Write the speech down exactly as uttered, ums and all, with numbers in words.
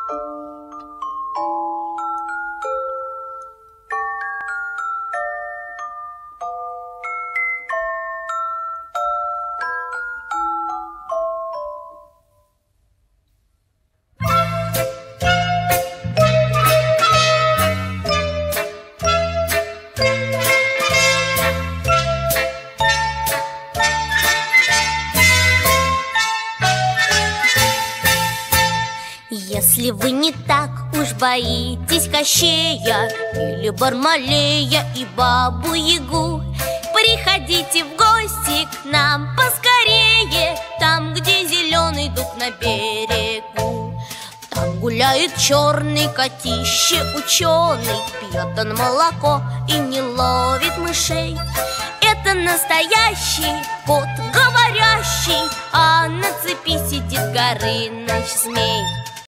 Если вы не так уж боитесь Кощея или Бармалея и Бабу-Ягу, приходите в гости к нам поскорее, там, где зеленый дуб на берегу. Там гуляет черный котище ученый, пьет он молоко и не ловит мышей. Это настоящий кот говорящий, а на цепи сидит Горыныч-змей.